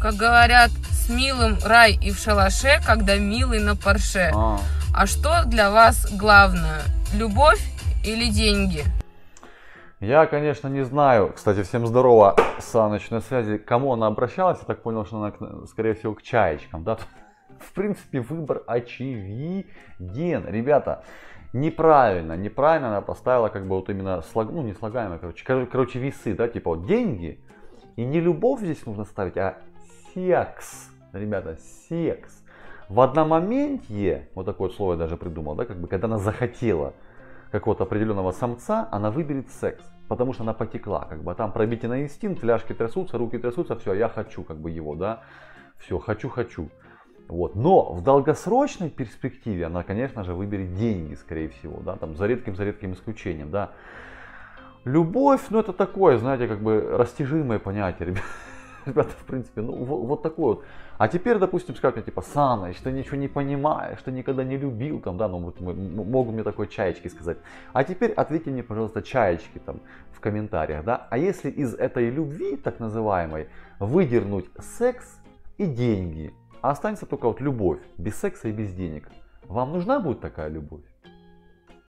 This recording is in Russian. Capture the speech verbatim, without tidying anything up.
Как говорят, с милым рай и в шалаше, когда милый на Порше. А. А что для вас главное? Любовь или деньги? Я, конечно, не знаю. Кстати, всем здорово, Саныч на связи. К кому она обращалась? Я так понял, что она, скорее всего, к чаечкам. Да? В принципе, выбор очевиден. Ребята, неправильно, неправильно она поставила как бы вот именно, слог, ну не слагаемое, короче, короче, весы, да, типа вот деньги. И не любовь здесь нужно ставить, а секс. Ребята, секс. В одномоменте, вот такое вот слово я даже придумал, да, как бы, когда она захотела какого-то определенного самца, она выберет секс, потому что она потекла, как бы, а там пробитие на инстинкт, ляжки трясутся, руки трясутся, все, я хочу, как бы, его, да, все, хочу, хочу. Вот. Но в долгосрочной перспективе она, конечно же, выберет деньги, скорее всего, да, там, за редким, за редким исключением, да. Любовь, ну, это такое, знаете, как бы, растяжимое понятие, ребята. Ребята, в принципе, ну вот, вот такой вот. А теперь, допустим, скажут мне, типа, Саныч, ты ничего не понимаешь, ты никогда не любил, там, да, ну вот могут мне такой чаечки сказать. А теперь ответьте мне, пожалуйста, чаечки там в комментариях, да. А если из этой любви, так называемой, выдернуть секс и деньги, а останется только вот любовь, без секса и без денег, вам нужна будет такая любовь?